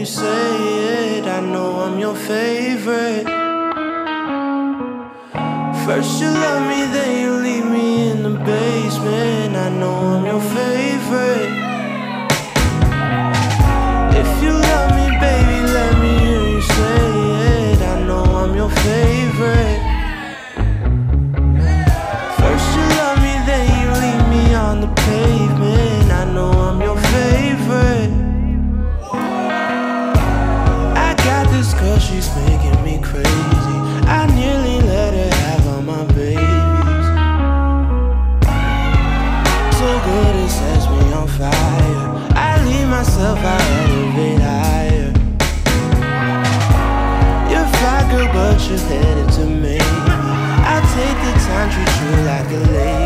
you say it, I know I'm your favorite. First you love me, then you leave me in the basement. I know I'm your favorite. If you love me, baby, let me hear you say it. I know I'm your favorite. First you love me, then you leave me on the pavement. I know I'm your favorite. I got this girl, she's making me crazy. I nearly let her have all my babies. So good it sets me on fire. I leave myself, I elevate higher. You're fly girl, but you're headed to me. I take the time, treat you like a lady.